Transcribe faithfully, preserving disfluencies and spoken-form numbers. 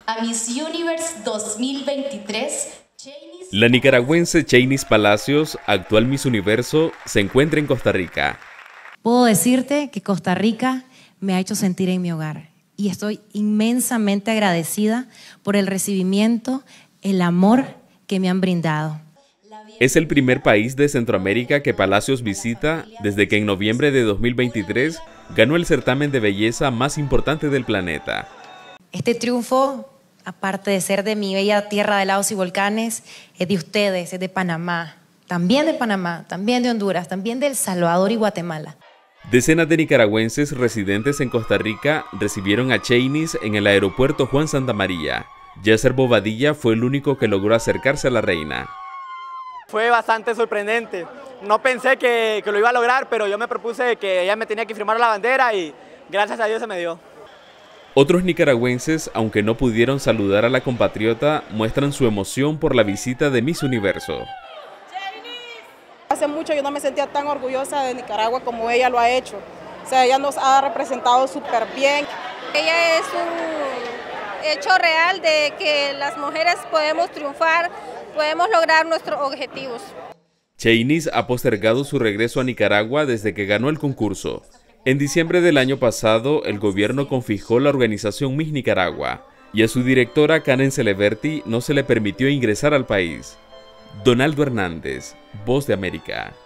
A Miss Universe dos mil veintitrés, Chainis... La nicaragüense Chainis Palacios, actual Miss Universo, se encuentra en Costa Rica. Puedo decirte que Costa Rica me ha hecho sentir en mi hogar y estoy inmensamente agradecida por el recibimiento, el amor que me han brindado. Es el primer país de Centroamérica que Palacios visita desde que en noviembre de dos mil veintitrés ganó el certamen de belleza más importante del planeta. Este triunfo, aparte de ser de mi bella tierra de lagos y volcanes, es de ustedes, es de Panamá, también de Panamá, también de Honduras, también de El Salvador y Guatemala. Decenas de nicaragüenses residentes en Costa Rica recibieron a Chainis en el aeropuerto Juan Santamaría. Yasser Bobadilla fue el único que logró acercarse a la reina. Fue bastante sorprendente. No pensé que, que lo iba a lograr, pero yo me propuse que ella me tenía que firmar la bandera y gracias a Dios se me dio. Otros nicaragüenses, aunque no pudieron saludar a la compatriota, muestran su emoción por la visita de Miss Universo. Hace mucho yo no me sentía tan orgullosa de Nicaragua como ella lo ha hecho. O sea, ella nos ha representado súper bien. Ella es un hecho real de que las mujeres podemos triunfar, podemos lograr nuestros objetivos. Chainis ha postergado su regreso a Nicaragua desde que ganó el concurso. En diciembre del año pasado, el gobierno confiscó la organización Miss Nicaragua y a su directora Karen Celeberti no se le permitió ingresar al país. Donaldo Hernández, Voz de América.